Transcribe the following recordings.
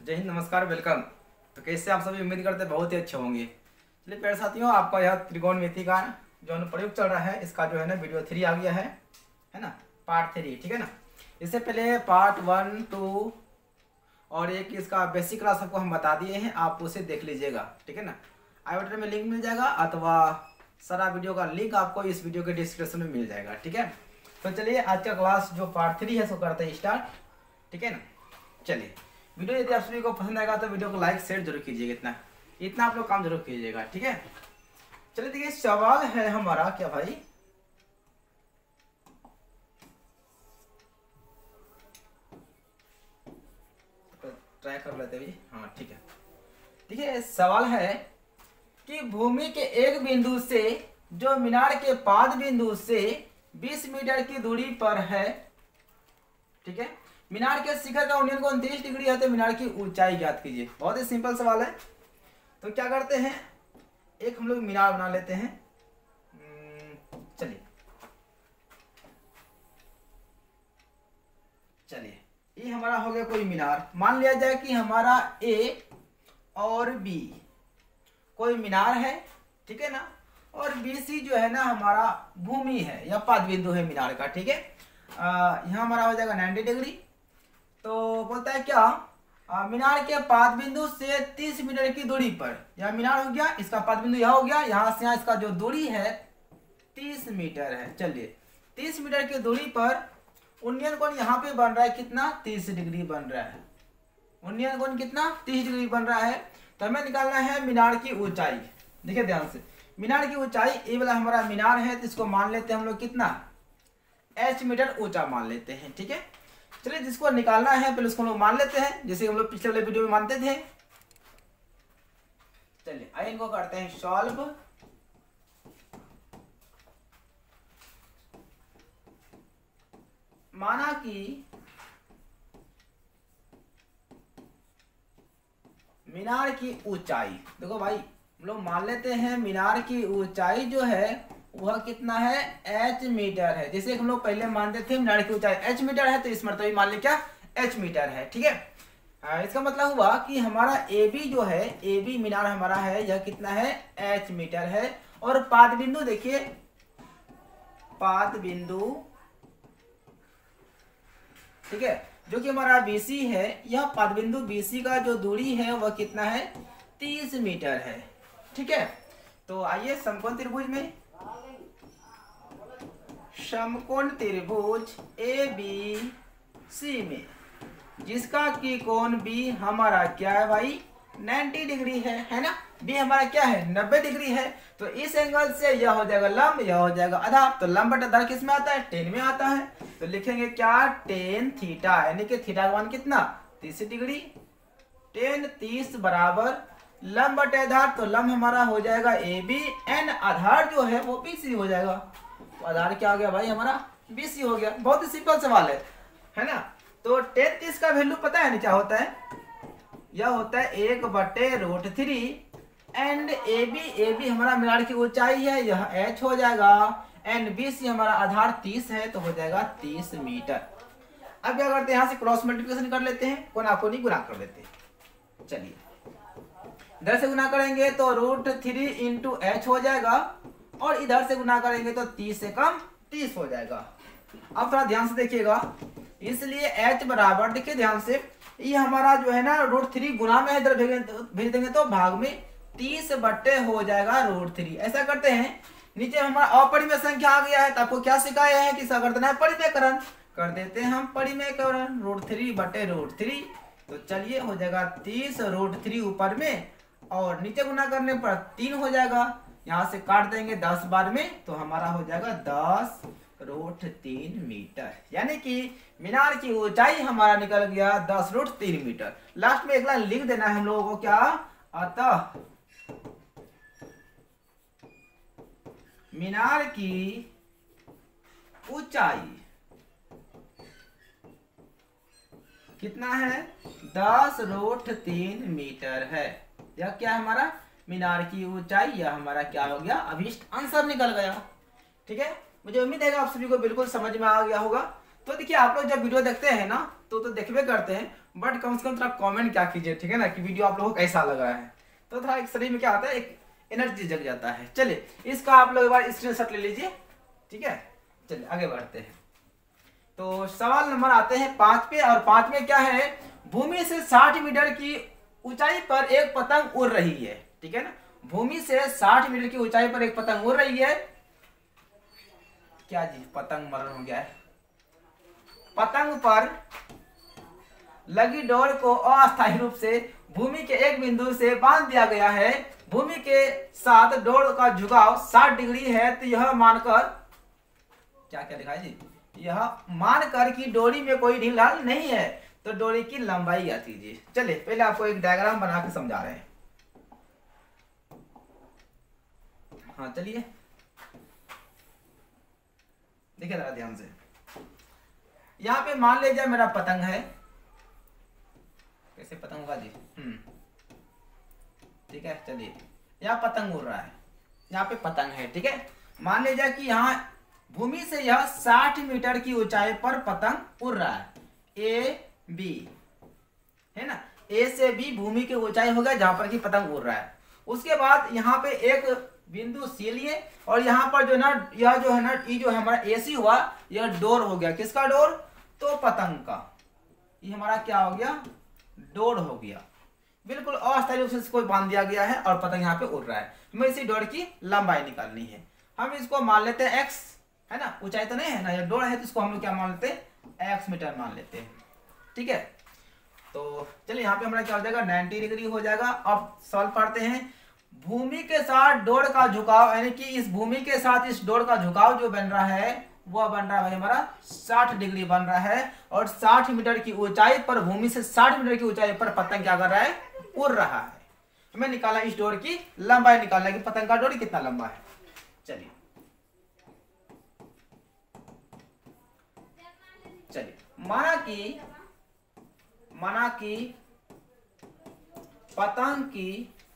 जय हिंद, नमस्कार, वेलकम। तो कैसे आप सभी, उम्मीद करते हैं बहुत ही अच्छे होंगे। चलिए प्यारे साथियों, आपका यह त्रिकोणमिति का जो अनुप्रयोग चल रहा है, इसका जो है ना वीडियो 3 आ गया है ना, पार्ट 3, ठीक है ना। इससे पहले पार्ट 1, 2 और एक इसका बेसिक क्लास आपको हम बता दिए हैं, आप उसे देख लीजिएगा, ठीक है ना। आई बटन में लिंक मिल जाएगा अथवा सारा वीडियो का लिंक आपको इस वीडियो के डिस्क्रिप्शन में मिल जाएगा, ठीक है। तो चलिए आज का क्लास जो पार्ट 3 है इसको करते हैं स्टार्ट, ठीक है ना। चलिए, वीडियो यदि आप सभी को पसंद आएगा तो वीडियो को लाइक शेयर जरूर कीजिएगा, इतना आप लोग काम जरूर कीजिएगा, ठीक है। चलिए देखिए, सवाल है हमारा क्या भाई, ट्राई कर लेते हैं। हाँ ठीक है, देखिए सवाल है कि भूमि के एक बिंदु से जो मीनार के पाद बिंदु से 20 मीटर की दूरी पर है, ठीक है, मीनार के शिखर का उन्नयन कोण 30 डिग्री है, तो मीनार की ऊंचाई ज्ञात कीजिए। बहुत ही सिंपल सवाल है। तो क्या करते हैं, एक हम लोग मीनार बना लेते हैं। चलिए ये हमारा हो गया कोई मीनार। मान लिया जाए कि हमारा ए और बी कोई मीनार है, ठीक है ना, और बी सी जो है ना हमारा भूमि है या पाद बिंदु है मीनार का, ठीक है। यहाँ हमारा हो जाएगा 90 डिग्री। तो बोलता है क्या, मीनार के पाद बिंदु से 30 मीटर की दूरी पर, यह मीनार हो गया, इसका पाद बिंदु यह हो गया, यहाँ से यहाँ इसका जो दूरी है 30 मीटर है। चलिए 30 मीटर की दूरी पर उन्नयन कोण यहाँ पे बन रहा है कितना, 30 डिग्री बन रहा है। उन्नयन कोण कितना, 30 डिग्री बन रहा है। तो हमें निकालना है मीनार की ऊंचाई। देखिए ध्यान से, मीनार की ऊंचाई, ये वाला हमारा मीनार है, तो इसको मान लेते हैं हम लोग कितना, h मीटर ऊंचा मान लेते हैं, ठीक है। चलिए जिसको निकालना है पहले उसको हम लोग मान लेते हैं, जैसे हम लोग पिछले वाले वीडियो में मानते थे। चलिए आइए इनको करते हैं सॉल्व। माना कि मीनार की ऊंचाई, देखो भाई हम लोग मान लेते हैं मीनार की ऊंचाई जो है वह कितना है, h मीटर है। जैसे हम लोग पहले मानते थे मीनार की ऊंचाई h मीटर है, तो इस मरतबे मान ले क्या, h मीटर है, ठीक है। इसका मतलब हुआ कि हमारा ए बी जो है, ए बी मीनार हमारा है, यह कितना है, h मीटर है। और पाद बिंदु देखिए, पाद बिंदु, ठीक है, जो कि हमारा BC है, यह पाद बिंदु BC का जो दूरी है वह कितना है, 30 मीटर है, ठीक है। तो आइए समकोण त्रिभुज में, समकोण त्रिभुज ABC में जिसका की कोण B हमारा क्या है भाई, 90 डिग्री है ना। B हमारा क्या है, 90 डिग्री है। तो इस एंगल से यह हो जाएगा लंब, यह हो जाएगा आधार। तो लंब बटा आधार किस में आता है, टेन में आता है। तो लिखेंगे क्या, टेन थीटा, यानी कि थीटा का मान कितना, 30 डिग्री। टेन 30 बराबर लंब बटे आधार, तो लंब हमारा हो जाएगा AB, एन आधार जो है वो BC हो जाएगा। तो आधार क्या हो गया भाई हमारा, BC हो गया। बहुत ही सिंपल सवाल है ना। तो टेन 30 का वैल्यू पता है ना क्या होता है, यह होता है 1/√3 एंड AB हमारा मीनार की ऊंचाई है, यह h हो जाएगा, एंड BC हमारा आधार 30 है, तो हो जाएगा 30 मीटर। अब क्या करते हैं, यहाँ से क्रॉस मल्टीप्लिकेशन कर लेते हैं, कोना कोनी गुना कर लेते हैं। चलिए इधर से गुना करेंगे तो √3 इंटू h हो जाएगा, और इधर से गुना करेंगे तो 30 से कम 30 हो जाएगा। अब थोड़ा ध्यान से देखिएगा, इसलिए h बराबर, देखिए ध्यान से, ये हमारा जो है ना √3 गुना में इधर भेज देंगे तो भाग में 30 बट्टे हो जाएगा √3। ऐसा करते हैं, नीचे हमारा अपरिमेय संख्या आ गया है, तो आपको क्या सिखाया है कि इसका कर देना है परिमेयकरण। कर देते हैं हम परिमेयकरण, √3/√3। तो चलिए हो जाएगा 30 √3 ऊपर में, और नीचे गुना करने पर 3 हो जाएगा। यहाँ से काट देंगे 10 बार में, तो हमारा हो जाएगा 10√3 मीटर। यानी कि मीनार की ऊंचाई हमारा निकल गया 10√3 मीटर। लास्ट में एक लाइन लिख देना है हम लोगों को, क्या, अतः मीनार की ऊंचाई कितना है, 10√3 मीटर है। यह क्या है हमारा, मीनार की ऊंचाई, यह हमारा क्या हो गया, अभीष्ट आंसर निकल गया, ठीक है। मुझे उम्मीद है आप सभी को बिल्कुल समझ में आ गया होगा। तो देखिए आप लोग जब वीडियो देखते हैं ना, तो देखबे करते हैं, बट कम से कम थोड़ा कमेंट क्या कीजिए, ठीक है ना, कि वीडियो आप लोगों को कैसा लग रहा है। तो थोड़ा एक शरीर में क्या आता है, एक एनर्जी जग जाता है। चलिए इसका आप लोग एक बार स्क्रीनशॉट ले लीजिए, ठीक है। चलिए आगे बढ़ते हैं। तो सवाल नंबर आते हैं 5 पे, और 5 में क्या है, भूमि से 60 मीटर की ऊंचाई पर एक पतंग उड़ रही है, ठीक है ना। भूमि से 60 मीटर की ऊंचाई पर एक पतंग उड़ रही है। क्या जी, पतंग मरण हो गया है। पतंग पर लगी डोर को अस्थायी रूप से भूमि के एक बिंदु से बांध दिया गया है। भूमि के साथ डोर का झुकाव 60 डिग्री है। तो यह मानकर, क्या क्या लिखा है जी, यह मानकर कि डोरी में कोई ढील ढाल नहीं है, तो डोरी की लंबाई ज्ञात कीजिए। चलिए पहले आपको एक डायग्राम बना के समझा रहे हैं। हाँ चलिए देखिए जरा ध्यान से। यहाँ पे मान लीजिए मेरा पतंग है, कैसे पतंग होगा जी, ठीक है। चलिए यहाँ पतंग उड़ रहा है, यहाँ पे पतंग है, ठीक है। मान लीजिए कि यहाँ भूमि से यह 60 मीटर की ऊंचाई पर पतंग उड़ रहा है, ए बी, है ना। ए से बी भूमि की ऊंचाई हो गया जहां पर कि पतंग उड़ रहा है। उसके बाद यहाँ पे एक बिंदु सी लिए, और यहाँ पर जो ना, यह जो है ना, ये जो है हमारा एसी हुआ, यह डोर हो गया। किसका डोर, तो पतंग का। ये हमारा क्या हो गया, डोर हो गया। बिल्कुल अस्थायी रूप से इसको बांध दिया गया है, और पतंग यहाँ पे उड़ रहा है। हमें इसी डोर की लंबाई निकालनी है। हम इसको मान लेते हैं एक्स, है ना, ऊंचाई तो नहीं है ना, ये डोर है, तो इसको हम लोग क्या मान लेते हैं, एक्स मीटर मान लेते हैं, ठीक है। तो चलिए यहाँ पे हमारा क्या हो जाएगा, 90 डिग्री हो जाएगा। अब सवाल पढ़ते हैं। भूमि के साथ डोर का झुकाव, यानी कि इस भूमि के साथ इस डोर का झुकाव जो बन रहा है, वह बन रहा है भाई हमारा 60 डिग्री बन रहा है। और 60 मीटर की ऊंचाई पर, भूमि से 60 मीटर की ऊंचाई पर पतंग क्या कर रहा है, उड़ रहा है। हमें निकालना इस डोर की लंबाई निकालना, कि पतंग का डोर कितना लंबा है। चलिए माना कि पतंग की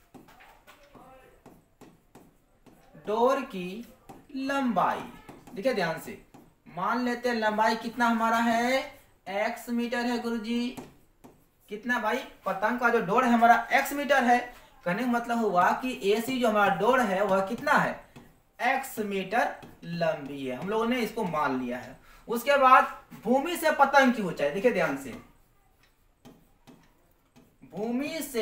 डोर की लंबाई, देखिए ध्यान से, मान लेते हैं लंबाई कितना हमारा है, x मीटर है गुरुजी। कितना भाई, पतंग का जो डोर है हमारा x मीटर है। कहने का मतलब हुआ कि AC जो हमारा डोर है वह कितना है, x मीटर लंबी है। हम लोगों ने इसको मान लिया है। उसके बाद भूमि से पतंग की ऊंचाई, देखिए ध्यान से, भूमि से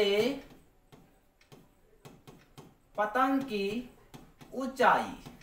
पतंग की ऊंचाई,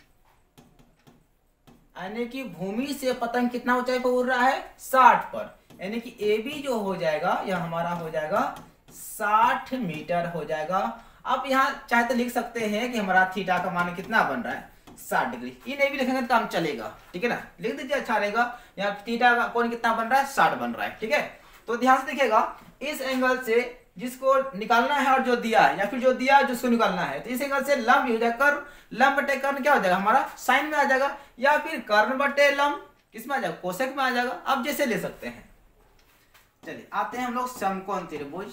यानी कि भूमि से पतंग कितना ऊंचाई पर उड़ रहा है, 60 पर, यानी कि AB जो हो जाएगा यह हमारा हो जाएगा 60 मीटर हो जाएगा। अब यहाँ चाहे तो लिख सकते हैं कि हमारा थीटा का मान कितना बन रहा है, 60 डिग्री। ये नहीं भी लिखेंगे तो काम चलेगा, ठीक है ना, लिख दीजिए, अच्छा रहेगा। यहाँ थीटा का कोण कितना बन रहा है, 60 बन रहा है, ठीक है। तो ध्यान से देखिएगा, इस एंगल से जिसको निकालना है और जो दिया है, या फिर जो दिया है जिसको निकालना है, तो इस एंगल से लंब हो जाएगा, कर्व, लंब बटे कर्ण क्या हो जाएगा हमारा, साइन में आ जाएगा, या फिर कर्ण बटे लंब किस में आ जाएगा, कोसेक में आ जाएगा। आप जैसे ले सकते हैं। चलिए आते हैं हम लोग समकोण त्रिभुज,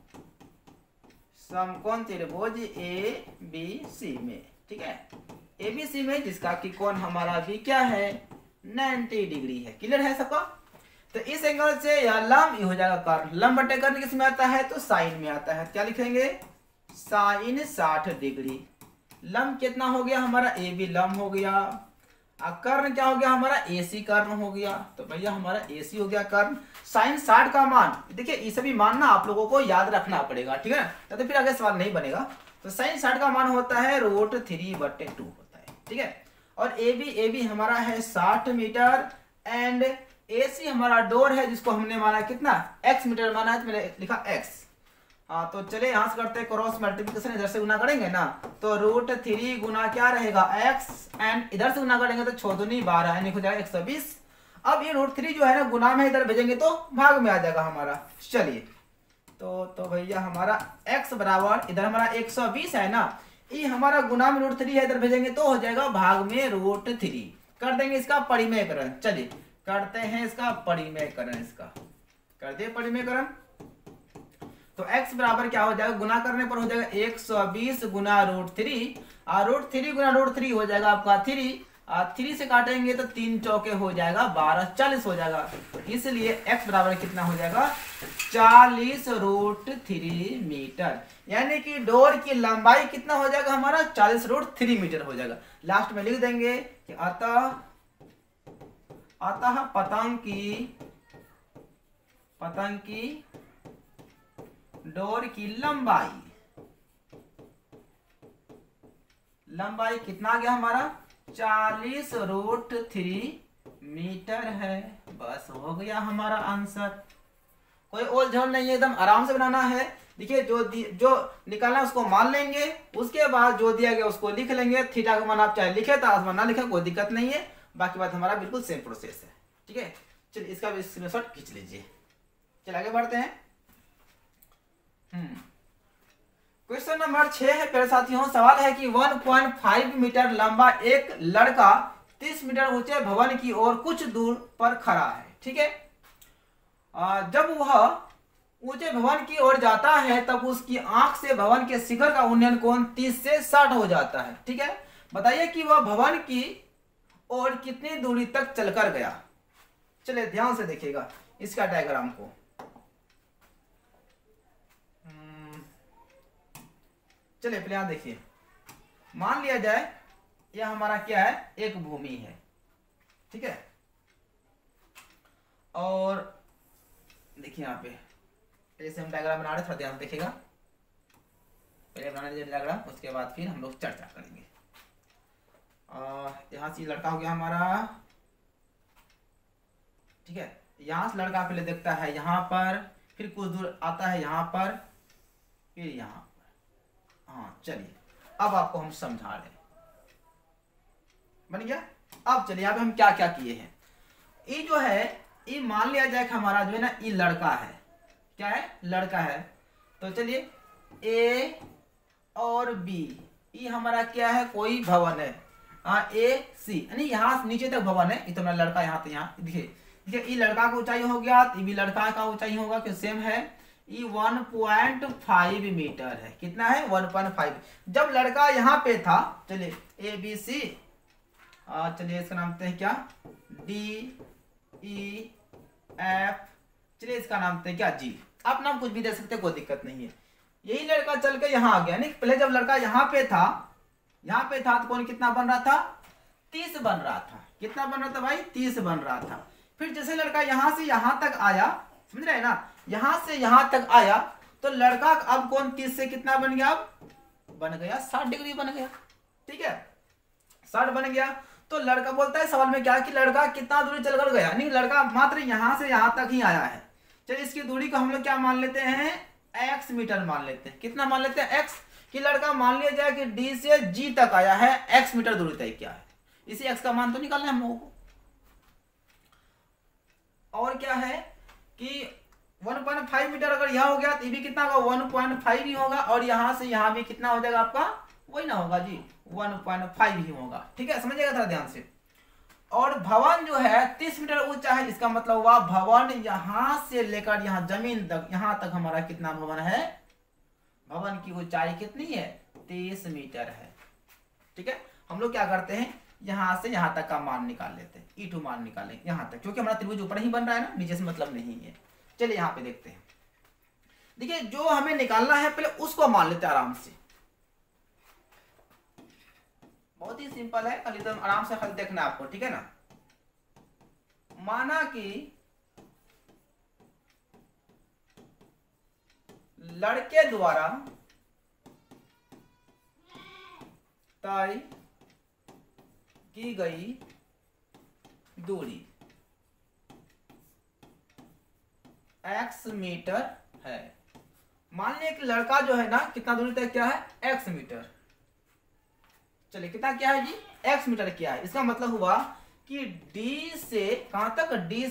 समकोण त्रिभुज ABC में, ठीक है। ABC में जिसका कि कोण हमारा भी क्या है, 90 डिग्री है। क्लियर है सबका। तो इस एंगल से यह लंब हो जाएगा कर्ण, लंब बटे कर्ण किस में आता है, तो साइन में आता है। क्या लिखेंगे, साइन 60 डिग्री। लंब कितना हो गया हमारा, AB लंब हो गया, और कर्ण क्या हो गया हमारा, AC कर्ण हो गया। तो भैया हमारा AC हो गया कर्ण। साइन 60 का मान, देखिए ये सभी मान ना आप लोगों को याद रखना पड़ेगा, ठीक है ना, तो फिर आगे सवाल नहीं बनेगा। तो साइन 60 का मान होता है √3/2 होता है, ठीक है। और AB हमारा है 60 मीटर, एंड AC हमारा डोर है जिसको हमने माना कितना, x मीटर माना है, तो मैंने लिखा x। हाँ तो चले यहां से करते हैं क्रॉस मल्टीप्लिकेशन, इधर से गुना करेंगे ना, तो √3 गुना क्या रहेगा x, एंड इधर से गुना करेंगे तो 6 दूनी 12, यानी हो जाएगा 120। अब ये √3 जो है ना गुना में इधर भेजेंगे तो भाग में आ जाएगा हमारा। चलिए तो भैया हमारा x बराबर, इधर हमारा 120 है ना, ये हमारा गुना में √3 है, इधर भेजेंगे तो हो जाएगा भाग में √3। कर देंगे इसका परिमेयकरण। चलिए करते हैं इसका परिमेयकरण, इसका कर दिए परिमेयकरण। तो x बराबर क्या हो जाएगा, गुना करने पर हो जाएगा 120 गुना √3, और √3 गुना √3 हो जाएगा आपका 3, 3 से काटेंगे तो 3 चौके हो जाएगा 12, 40 हो जाएगा। इसलिए x बराबर कितना हो जाएगा 40√3 मीटर। यानी कि डोर की लंबाई कितना हो जाएगा हमारा 40√3 मीटर हो जाएगा। लास्ट में लिख देंगे कि अतः पतंग की डोर की लंबाई कितना आ गया हमारा 40√3 मीटर है। बस हो गया हमारा आंसर। कोई ओल झोल नहीं है, एकदम आराम से बनाना है। देखिए जो निकालना है उसको मान लेंगे, उसके बाद जो दिया गया उसको लिख लेंगे। थीटा का मान आप चाहे लिखे तो ना लिखे कोई दिक्कत नहीं है, बाकी बात हमारा बिल्कुल सेम प्रोसेस है। ठीक है, चलिए इसका भी स्क्रीनशॉट खींच लीजिए। चलिए आगे बढ़ते हैं। क्वेश्चन नंबर 6 है प्यारे साथियों। सवाल है कि 1.5 मीटर लंबा एक लड़का 30 मीटर ऊंचे भवन की ओर कुछ दूर पर खड़ा है। ठीक है, जब वह ऊंचे भवन की ओर जाता है तब उसकी आंख से भवन के शिखर का उन्नयन कोण 30 से 60 हो जाता है। ठीक है, बताइए कि वह भवन की ओर कितनी दूरी तक चलकर गया। चलिए ध्यान से देखिएगा इसका डायग्राम को। चलिए पहले यहां देखिए, मान लिया जाए यह हमारा क्या है एक भूमि है। ठीक है, और देखिए यहाँ पे ऐसे हम डायग्राम बना रहे, थोड़ा ध्यान देखिएगा। पहले बनाने दीजिए डायग्राम, उसके बाद फिर हम लोग चर्चा करेंगे। यहाँ से लड़का हो गया हमारा। ठीक है, यहाँ से लड़का पहले देखता है यहाँ पर, फिर कुछ दूर आता है यहाँ पर, फिर यहाँ पर। हाँ चलिए अब आपको हम समझा रहे, बन गया। अब चलिए यहाँ पे हम क्या क्या किए हैं। ये जो है ये मान लिया जाए कि हमारा जो है ना ये लड़का है। क्या है, लड़का है। तो चलिए ए और बी ये हमारा क्या है कोई भवन है। ए सी यानी यहाँ से नीचे तक भवन है। ये तो मेरा लड़का यहाँ, तो यहाँ देखिए ये लड़का का ऊंचाई हो गया, ये भी लड़का का ऊंचाई होगा कि सेम है। ये 1.5 मीटर है। कितना है 1.5। जब लड़का यहाँ पे था, चलिए ए बी सी, चलिए इसका नाम है क्या डी ई एफ, चलिए इसका नाम है क्या जी। आप नाम कुछ भी दे सकते, कोई दिक्कत नहीं है। यही लड़का चल के यहाँ आ गया। नहीं पहले जब लड़का यहाँ पे था तो कौन कितना बन रहा था 30 बन रहा था। कितना बन रहा था भाई 30 बन रहा था। फिर जैसे लड़का यहाँ से यहाँ तक आया, समझ रहे हैं ना, यहाँ से यहाँ तक आया तो लड़का अब कौन 30 से कितना बन गया, अब बन गया 60 डिग्री बन गया। ठीक है 60 बन गया। तो लड़का बोलता है सवाल में क्या कि लड़का कितना दूरी चलकर गया। नहीं लड़का मात्र यहाँ से यहाँ तक ही आया है। चलिए इसकी दूरी को हम लोग क्या मान लेते हैं x मीटर मान लेते हैं। कितना मान लेते हैं x, कि लड़का मान लिया जाए कि d से g तक आया है, x मीटर दूरी तय किया है। इसी x का मान तो निकालना है हम लोगों को। और क्या है कि 1.5 मीटर अगर यहाँ हो गया तो ये भी कितना होगा 1.5 ही होगा, और यहाँ से यहाँ भी कितना हो जाएगा आपका वही ना होगा जी 1.5 ही होगा। ठीक है समझिएगा थोड़ा ध्यान से। और भवन जो है 30 मीटर ऊंचा है, इसका मतलब हुआ भवन यहाँ से लेकर यहाँ जमीन तक, यहाँ तक हमारा कितना भवन है, भवन की ऊंचाई कितनी है 30 मीटर है। ठीक है, हम लोग क्या करते हैं यहाँ से यहाँ तक का मान निकाल लेते हैं, E2 मान निकालें यहाँ तक, क्योंकि हमारा त्रिभुज ऊपर ही बन रहा है ना, नीचे से मतलब नहीं है। चलिए यहाँ पे देखते हैं। देखिए जो हमें निकालना है पहले उसको मान लेते हैं आराम से। बहुत ही सिंपल है, खाली एकदम आराम से खाली देखना है आपको। ठीक है ना, माना कि लड़के द्वारा तय की गई दूरी x मीटर है। मान लिया कि लड़का जो है ना कितना दूरी तक क्या है x मीटर। चलिए कितना क्या है जी x मीटर क्या है। इसका मतलब हुआ कि d से कहां तक, d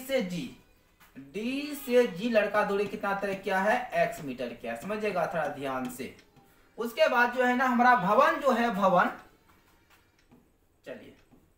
से g लड़का दूरी कितना तय किया है x मीटर क्या है। समझिएगा थोड़ा ध्यान से। उसके बाद जो है ना हमारा भवन जो है, भवन चलिए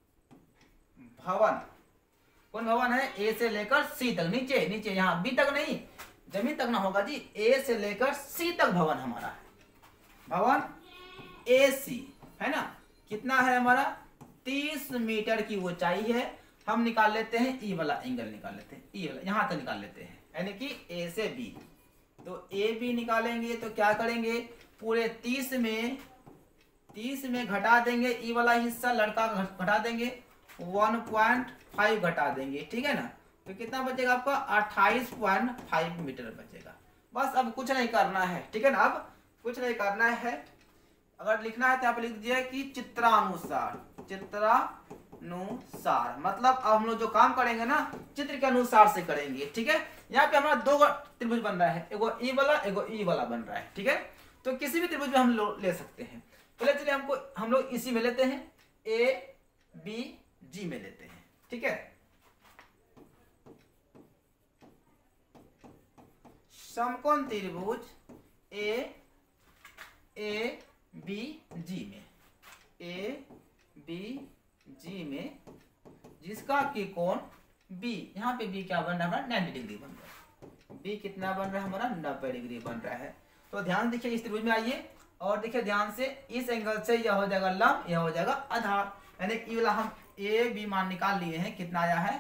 भवन कौन भवन है ए से लेकर सी तक, नीचे नीचे यहाँ बी तक नहीं, जमीन तक ना होगा जी, ए से लेकर सी तक भवन हमारा है। भवन ए सी है ना, कितना है हमारा 30 मीटर की ऊंचाई है। हम निकाल लेते हैं ई वाला एंगल, निकाल लेते हैं ई वाला, यहाँ तक निकाल लेते हैं, यानी कि ए से बी। तो ए बी निकालेंगे तो क्या करेंगे, पूरे 30 में घटा देंगे ई वाला हिस्सा, लड़का घटा देंगे 1.5 घटा देंगे, ठीक है ना। तो कितना बचेगा आपका 28.5 मीटर बचेगा। बस अब कुछ नहीं करना है, ठीक है ना, अब कुछ नहीं करना है। अगर लिखना है तो आप लिख दीजिए कि चित्रानुसार, चित्रानुसार मतलब अब हम लोग जो काम करेंगे ना चित्र के अनुसार से करेंगे, ठीक है। यहाँ पे हमारा दो त्रिभुज बन रहा है, एगो ई वाला एगो ई वाला बन रहा है, ठीक है। तो किसी भी त्रिभुज में हम लोग ले सकते हैं। पहले चलिए हम लोग इसी में लेते हैं, ए बी जी में लेते हैं, ठीक है। समकोण त्रिभुज ए बी जी में, ए बी जी में जिसका कि कोण बी, यहाँ पे बी क्या बन रहा है हमारा 90 डिग्री बन रहा है। बी कितना बन रहा है हमारा 90 डिग्री बन रहा है। तो ध्यान देखिए इस त्रिभुज में आइए और देखिए ध्यान से, इस एंगल से यह हो जाएगा लंब, यह हो जाएगा आधार, यानी कि वाला हम ए बी मान निकाल लिए हैं, कितना आया है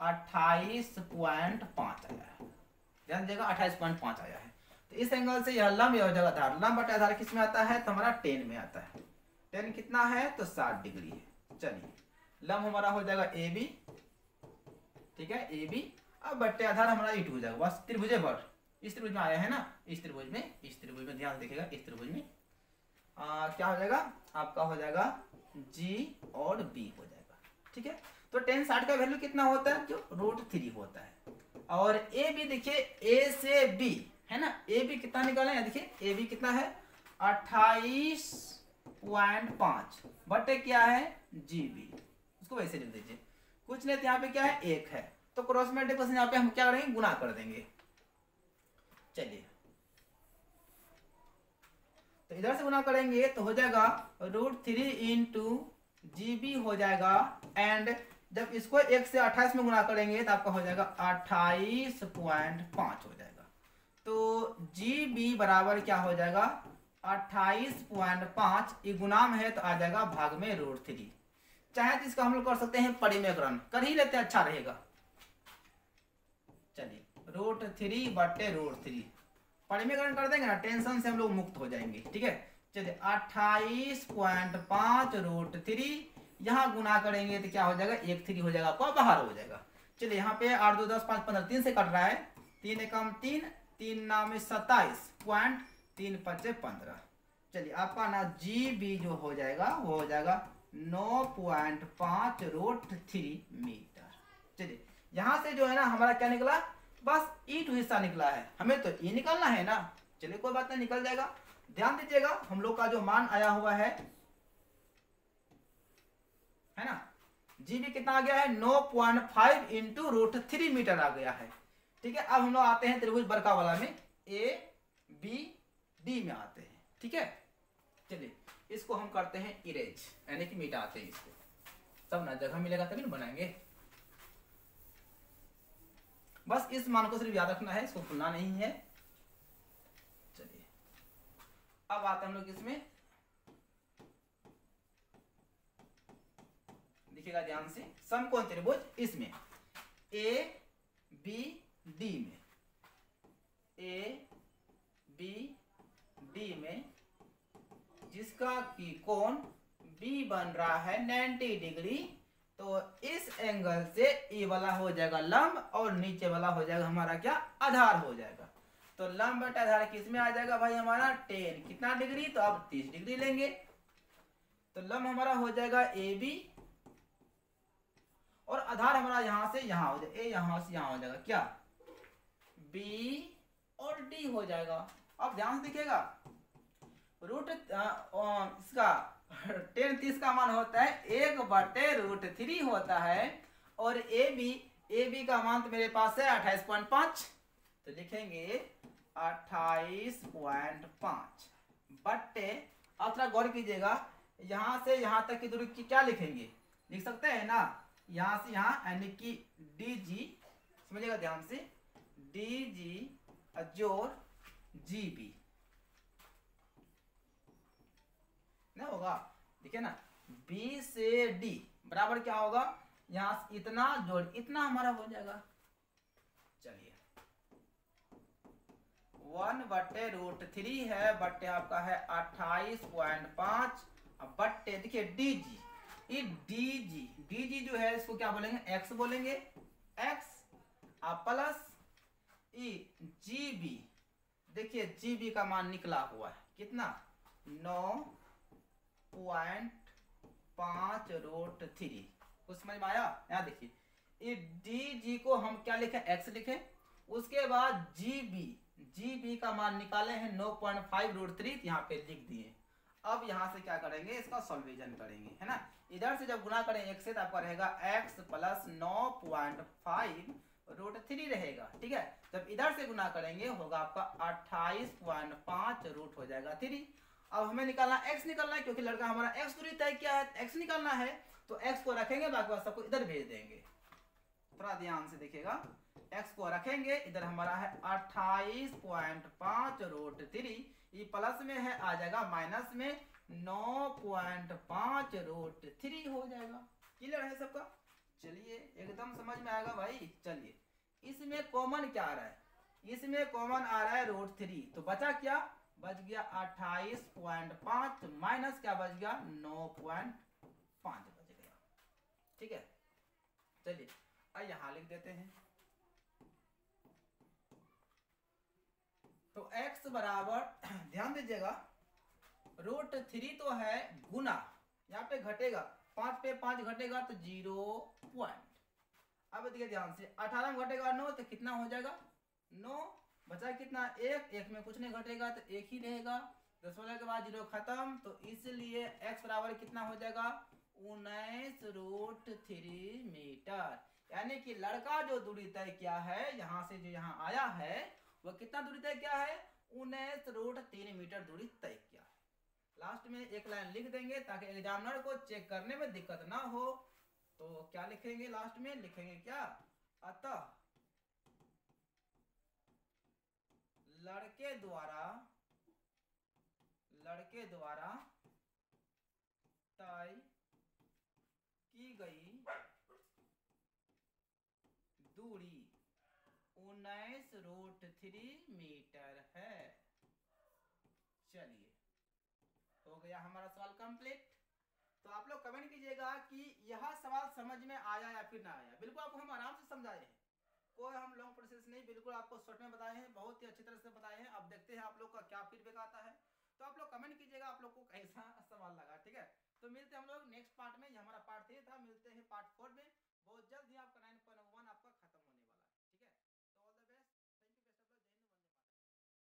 28.5 आया है। ध्यान दीजिएगा 28.5 आया है। तो इस एंगल से यह लंब, यह हो जाएगा आधार। लंब बटे आधार किस में आता है तो हमारा 10 में आता है। 10 कितना है तो 60 डिग्री है। चलिए लंब हमारा हो जाएगा ए बी, ठीक है, ए बी। अब बट्टे आधार हमारा ईट हो जाएगा, बस त्रिभुज पर, इस त्रिभुज में आया है ना, इस त्रिभुज में ध्यान देखिएगा, इस त्रिभुज में क्या हो जाएगा आपका, हो जाएगा जी और बी हो जाएगा, ठीक है। तो 10 60 का वैल्यू कितना होता है, जो √3 होता है। और ए बी देखिए, ए से बी है ना, ए बी कितना निकालें, देखिए ए बी कितना है 28.5 बटे क्या है जी बी, उसको वैसे लिख दीजिए, कुछ नहीं तो यहाँ पे क्या है 1 है, तो क्रॉस मल्टीप्लिकेशन यहाँ पे हम क्या करेंगे, गुना कर देंगे। चलिए तो इधर से गुना करेंगे तो हो जाएगा √3 इंटू जी बी हो जाएगा, एंड जब इसको 1 से 28 में गुना करेंगे तो आपका हो जाएगा 28.5 हो जाएगा। तो जी बी बराबर क्या हो जाएगा 28.5, ये गुणाम है तो आ जाएगा भाग में √3। चाहे तो इसका हम लोग कर सकते हैं परिमेयकरण, कर ही लेते हैं, अच्छा रहेगा। चलिए √3 बटे √3 परिमेयकरण कर देंगे ना, टेंशन से हम लोग मुक्त हो जाएंगे, ठीक है। चलिए 28.5 √3, यहाँ गुना करेंगे तो क्या हो जाएगा 1 3 हो जाएगा, आपका बाहर हो जाएगा। चलिए यहाँ पे 8 2 10 5 15 3 से कट रहा है, 3 एकम 3 3 9 27 पॉइंट 3 5 15। चलिए आपका ना जी बी जो हो जाएगा वो हो जाएगा 9.5 √3 मीटर। चलिए यहाँ से जो है ना हमारा क्या निकला, बस ई टू हिस्सा निकला है, हमें तो ई निकालना है ना। चलिए कोई बात नहीं, निकल जाएगा। ध्यान दीजिएगा हम लोग का जो मान आया हुआ है ना, जी बी कितना आ गया है 9.5 इंटू √3 मीटर आ गया है, ठीक है। अब हम लोग आते हैं त्रिभुज बड़का वाला में, ए बी डी में आते हैं, ठीक है। चलिए इसको हम करते हैं इरेज, यानी कि मिटाते हैं इसको, तब ना जगह मिलेगा तभी ना बनाएंगे। बस इस मान को सिर्फ याद रखना है, इसको भूलना नहीं है। चलिए अब आते हैं हम लोग इसमें, देखिएगा ध्यान से, समकोण त्रिभुज इसमें ए बी डी में, ए बी डी में जिसका की कोण बी बन रहा है 90 डिग्री, तो इस एंगल से ए वाला हो जाएगा लंब और नीचे वाला हो जाएगा हमारा क्या, आधार हो जाएगा। तो लंब बटा आधार किस में आ जाएगा भाई हमारा 10 कितना डिग्री, तो अब 30 डिग्री लेंगे। तो लंब हमारा हो जाएगा ए बी और आधार हमारा यहां से यहां हो जाएगा, ए यहां से यहां हो जाएगा क्या, बी और डी हो जाएगा। अब ध्यान से देखिएगा रूट इसका 10 30 का मान होता है 1 बटे √3 होता है, और ए बी का मान तो मेरे पास है 28.5, तो लिखेंगे 28.5 बटे, अब थोड़ा गौर कीजिएगा, यहां से यहां तक की दूरी की क्या लिखेंगे, लिख सकते हैं ना, यहां से यहां यानी कि डी जी, समझिएगा ध्यान से, डी जी जोड़ जी बी ना होगा, देखिए ना, बी से डी बराबर क्या होगा, यहाँ से इतना जोड़ इतना हमारा हो जाएगा। चलिए 1/√3 है, बट्टे आपका है 28.5। अब बट्टे देखिए डीजी, ये डीजी जो है इसको क्या बोलेंगे, एक्स बोलेंगे, एक्स प्लस ई जीबी। देखिए जीबी का मान निकला हुआ है कितना, 9.5√3। कुछ समझ में आया। यहाँ देखिए ये डी को हम क्या लिखे, एक्स लिखे, उसके बाद जीबी का मान निकाले हैं 9.5√3, यहाँ पे लिख दिए। अब यहाँ से क्या करेंगे, इसका सॉल्यूशन करेंगे, है ना। इधर से जब गुना करें एक्स से तो आपका रहेगा x प्लस 9.5√3 रहेगा, ठीक है। जब इधर से गुना करेंगे होगा आपका 28.5 रूट हो जाएगा 3। अब हमें निकालना x निकालना है, क्योंकि लड़का हमारा x दूरी तय किया है, x निकालना है तो x को रखेंगे, बाकी बात सबको इधर भेज देंगे। थोड़ा ध्यान से देखिएगा, x को रखेंगे इधर हमारा है 28.5√3, ये प्लस में है आ जाएगा माइनस में 9.5√3 हो जाएगा। क्लियर है सबका। चलिए एकदम समझ में आएगा भाई। चलिए इसमें कॉमन क्या आ रहा है, इसमें कॉमन आ रहा है √3, तो बचा क्या, बच गया 28.5 माइनस क्या बच गया 9.5 बच गया, ठीक है। चलिए यहाँ लिख देते हैं, तो x बराबर ध्यान दीजिएगा √3 तो है गुना, यहाँ पे घटेगा 5 पे 5 घटेगा तो 0. अब देखिए ध्यान से 18 में घटेगा 9 तो कितना हो जाएगा 9, बचा कितना 1 में कुछ नहीं घटेगा तो 1 ही रहेगा, 10 के बाद 0 खत्म, तो इसलिए x बराबर कितना हो जाएगा 19√3 मीटर। यानी कि लड़का जो दूरी तय किया है यहाँ से जो यहाँ आया है वह कितना दूरी तय किया है 19√3 मीटर दूरी तय किया है। लास्ट में एक लाइन लिख देंगे ताकि एग्जामिनर को चेक करने में दिक्कत ना हो। तो क्या लिखेंगे, लास्ट में लिखेंगे क्या, अतः लड़के द्वारा तय की गई दूरी 19√3 मीटर है। चलिए हो गया हमारा सवाल कंप्लीट। तो आप लोग कमेंट कीजिएगा कि यह सवाल समझ में आया या फिर ना आया। बिल्कुल आपको हम आराम से समझाए हैं, कोई हम लॉन्ग प्रोसेस नहीं, बिल्कुल आपको शॉर्ट में बताए हैं, बहुत ही अच्छी तरह से बताए हैं। अब देखते हैं आप लोग का क्या फीडबैक आता है। तो आप लोग कमेंट कीजिएगा आप लोग को कैसा सवाल लगा, ठीक है। तो मिलते हैं हम लोग नेक्स्ट पार्ट में, ये हमारा पार्ट 3 था, मिलते हैं पार्ट 4 में बहुत जल्द ही। आपका 9